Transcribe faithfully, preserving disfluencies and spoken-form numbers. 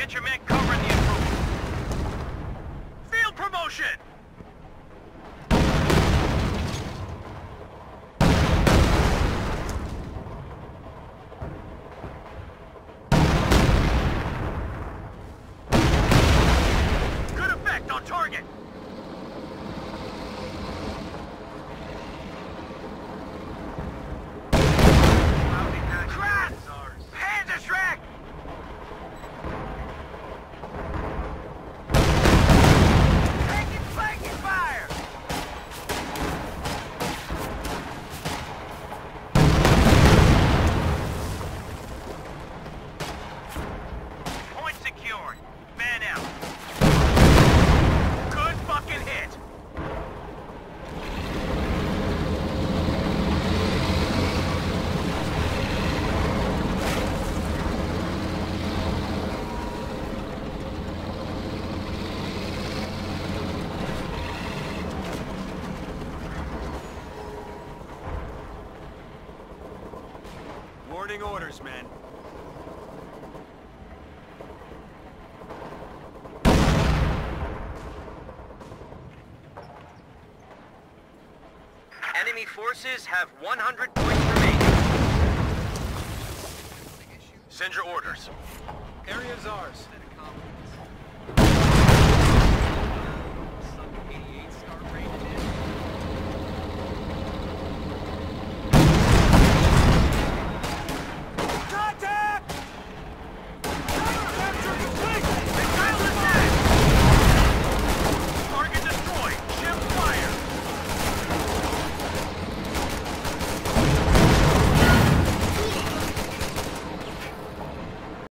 Get your men covering the improvement. Field promotion! Good effect on target! Crash! Panzerschreck! Taking flanking fire! Point secured. Man out. Good fucking hit. Warning orders, men. Enemy forces have one hundred points remaining. Send your orders. Area's ours.